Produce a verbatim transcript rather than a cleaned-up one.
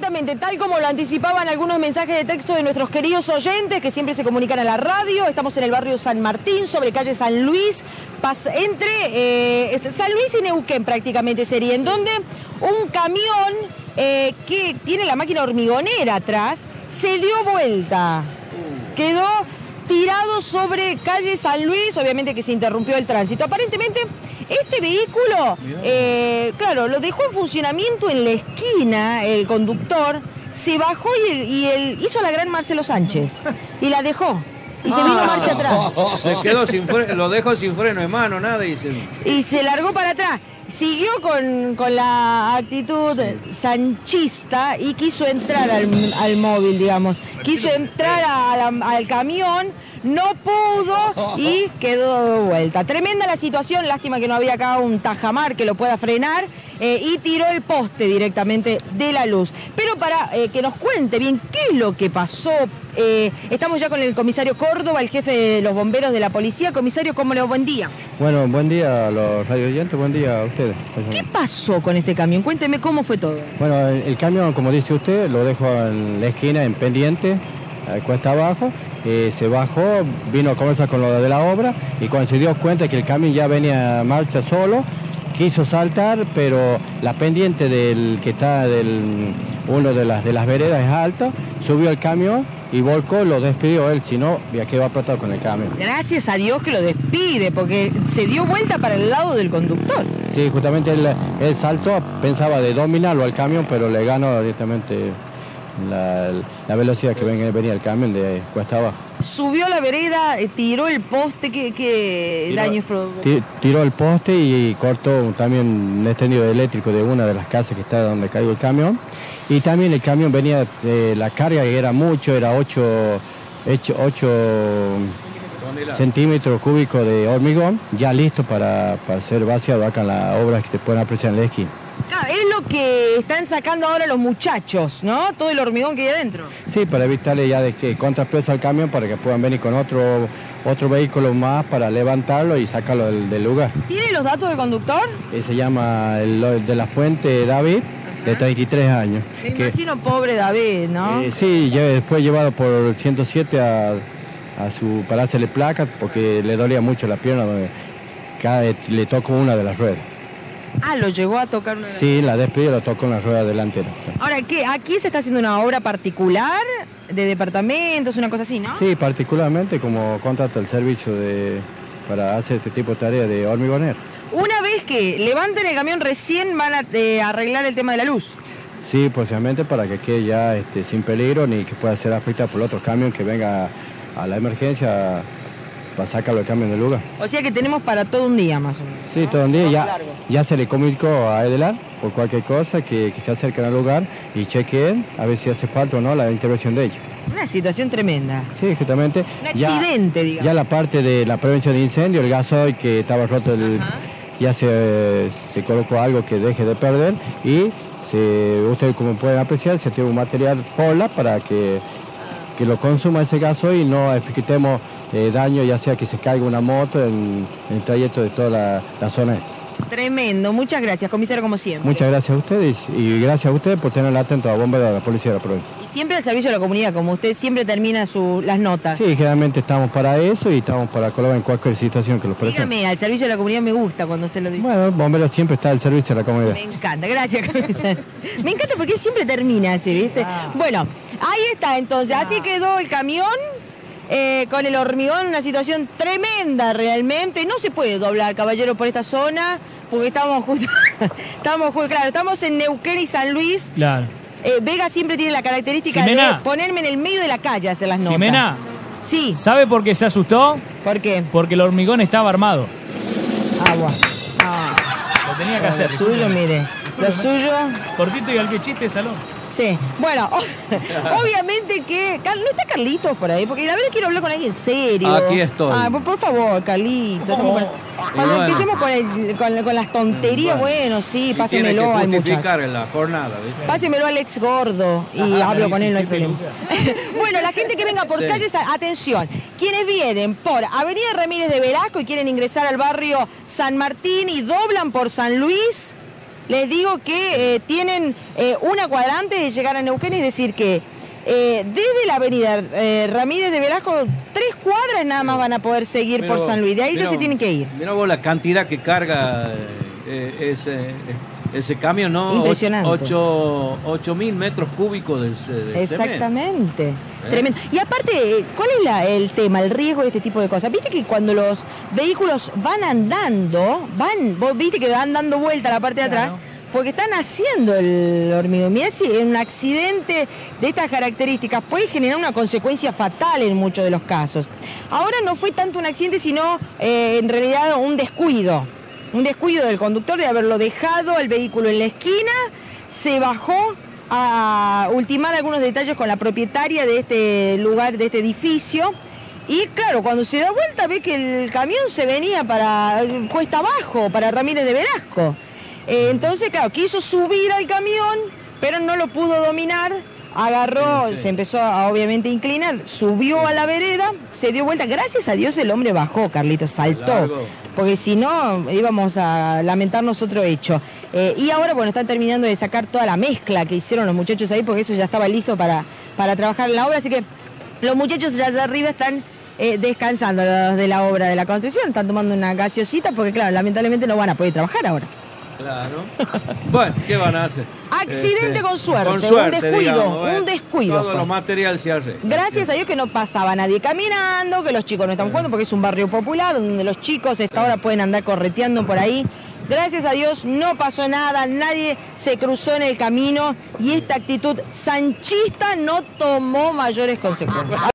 exactamente, tal como lo anticipaban algunos mensajes de texto de nuestros queridos oyentes que siempre se comunican a la radio. Estamos en el barrio San Martín, sobre calle San Luis, entre eh, San Luis y Neuquén prácticamente sería, en donde un camión eh, que tiene la máquina hormigonera atrás se dio vuelta, quedó tirado sobre calle San Luis, obviamente que se interrumpió el tránsito. Aparentemente este vehículo, eh, claro, lo dejó en funcionamiento en la esquina, el conductor, se bajó y, el, y el, hizo la gran Marcelo Sánchez y la dejó. Y se vino marcha atrás. Se quedó sin freno, lo dejó sin freno de mano, nada. Y se, y se largó para atrás. Siguió con, con la actitud sanchista y quiso entrar al, al móvil, digamos. Quiso entrar a la, al camión, no pudo y quedó de vuelta. Tremenda la situación, lástima que no había acá un tajamar que lo pueda frenar. Eh, y tiró el poste directamente de la luz. Pero para eh, que nos cuente bien qué es lo que pasó, eh, estamos ya con el comisario Córdoba, el jefe de los bomberos de la policía. Comisario, ¿cómo le va? Buen día. Bueno, buen día a los radio oyentes, buen día a ustedes. ¿Qué pasó con este camión? Cuénteme cómo fue todo. Bueno, el, el camión, como dice usted, lo dejó en la esquina, en pendiente, eh, cuesta abajo. Eh, se bajó, vino a conversar con lo de la obra y cuando se dio cuenta que el camión ya venía a marcha solo, quiso saltar, pero la pendiente del que está del uno de las de las veredas es alta, subió el camión y volcó, lo despidió él, si no, ya quedó apretado con el camión. Gracias a Dios que lo despide, porque se dio vuelta para el lado del conductor. Sí, justamente él, él saltó, pensaba de dominarlo al camión, pero le ganó directamente la, la velocidad que venía el camión de cuesta abajo. Subió la vereda, tiró el poste, ¿qué, qué daños provocó? Tiró el poste y cortó también un extendido eléctrico de una de las casas que está donde cayó el camión. Y también el camión venía, de la carga que era mucho, era ocho centímetros cúbicos de hormigón, ya listo para, para ser vaciado acá en la obra que se pueden apreciar en la esquina. Claro, es lo que están sacando ahora los muchachos, ¿no? Todo el hormigón que hay adentro. Sí, para evitarle ya de que contrapeso al camión para que puedan venir con otro, otro vehículo más para levantarlo y sacarlo del, del lugar. ¿Tiene los datos del conductor? Eh, se llama el de la Fuente David, de treinta y tres años. Me que, imagino pobre David, ¿no? Eh, sí, ya después llevado por ciento siete a, a su, para hacerle placa porque le dolía mucho la pierna donde cae, le tocó una de las ruedas. Ah, lo llegó a tocar una... Sí, la despidió, lo tocó en la rueda delantera. Ahora, ¿qué? ¿Aquí se está haciendo una obra particular de departamentos, una cosa así, no? Sí, particularmente como contrata el servicio de, para hacer este tipo de tareas de hormigonero. Una vez que levanten el camión, recién van a eh, arreglar el tema de la luz. Sí, posiblemente para que quede ya este, sin peligro ni que pueda ser afectado por otro camión que venga a la emergencia para sacarlo el camión del lugar. O sea que tenemos para todo un día más o menos. Sí, ¿no? todo un día. Más Ya, largo. ya se le comunicó a Edelar por cualquier cosa que, que se acerquen al lugar y chequen a ver si hace falta o no la intervención de ellos. Una situación tremenda. Sí, justamente. Un accidente, ya, digamos. Ya la parte de la prevención de incendio, el gasoil que estaba roto, el, ya se, se colocó algo que deje de perder y se, ustedes como pueden apreciar, se tiene un material pola para que, que lo consuma ese gasoil y no quitemos eh, daño, ya sea que se caiga una moto en, en el trayecto de toda la, la zona esta. Tremendo, muchas gracias, comisario, como siempre. Muchas gracias a ustedes y gracias a ustedes por tener atento a la bomba de la policía de la provincia. Y siempre al servicio de la comunidad, como usted siempre termina su, las notas. Sí, generalmente estamos para eso y estamos para colaborar en cualquier situación que los presente. Dígame, al servicio de la comunidad me gusta cuando usted lo dice. Bueno, el bombero siempre está al servicio de la comunidad. Me encanta, gracias, comisario. Me encanta porque él siempre termina así, ¿viste? Ah. Bueno, ahí está entonces, ah. así quedó el camión. Eh, con el hormigón, una situación tremenda realmente. No se puede doblar, caballero, por esta zona, porque estamos justo, estamos justo, claro, estamos en Neuquén y San Luis. Claro. Eh, Vega siempre tiene la característica Ximena. de ponerme en el medio de la calle a hacer las notas. Ximena. Sí. ¿Sabe por qué se asustó? ¿Por qué? Porque el hormigón estaba armado. Agua. Ah. Lo tenía que hacer. Lo suyo, mire. Lo suyo. Cortito y al que chiste, salón. Sí, bueno, obviamente que... ¿No está Carlitos por ahí? Porque la verdad quiero hablar con alguien serio. Aquí estoy. Ah, por, por favor, Carlitos. Por favor. Cuando bueno. empecemos con, el, con, con las tonterías, bueno, bueno sí, pásemelo al muchacho. Tiene que justificar la jornada, ¿viste? Pásemelo al ex gordo y Ajá, hablo con él, no hay sí, problema. Bueno, la gente que venga por sí. calles, atención. Quienes vienen por Avenida Ramírez de Velasco y quieren ingresar al barrio San Martín y doblan por San Luis... les digo que eh, tienen eh, una cuadra antes de llegar a Neuquén, es decir que eh, desde la avenida eh, Ramírez de Velasco, tres cuadras nada más van a poder seguir Mirá por San Luis, de ahí mirá ya se vos, tienen que ir. Mira vos la cantidad que carga eh, ese, ese camión, ¿no? Impresionante. ocho mil metros cúbicos de, de Exactamente. ¿Eh? Tremendo. Y aparte, ¿cuál es la, el tema, el riesgo de este tipo de cosas? Viste que cuando los vehículos van andando, van, vos viste que van dando vuelta a la parte de atrás, Claro. porque están haciendo el hormigón. Mirá si un accidente de estas características puede generar una consecuencia fatal en muchos de los casos. Ahora no fue tanto un accidente, sino eh, en realidad un descuido. Un descuido del conductor de haberlo dejado el vehículo en la esquina, se bajó a ultimar algunos detalles con la propietaria de este lugar, de este edificio. Y claro, cuando se da vuelta ve que el camión se venía para cuesta abajo, para Ramírez de Velasco. Eh, entonces, claro, quiso subir al camión, pero no lo pudo dominar. Agarró, Sí, sí. se empezó a obviamente inclinar, subió a la vereda, se dio vuelta. Gracias a Dios el hombre bajó, Carlitos, saltó. Largo. Porque si no, íbamos a lamentarnos otro hecho. Eh, y ahora, bueno, están terminando de sacar toda la mezcla que hicieron los muchachos ahí, porque eso ya estaba listo para, para trabajar en la obra. Así que los muchachos ya allá arriba están eh, descansando los de la obra de la construcción, están tomando una gaseosita, porque claro, lamentablemente no van a poder trabajar ahora. Claro. Bueno, ¿qué van a hacer? Accidente con suerte, con suerte, un descuido, digamos, bueno, un descuido Todo fue. lo material se arregla. Gracias a Dios que no pasaba nadie caminando, que los chicos no están jugando porque es un barrio popular donde los chicos a esta hora pueden andar correteando por ahí. Gracias a Dios no pasó nada, nadie se cruzó en el camino y esta actitud sanchista no tomó mayores consecuencias.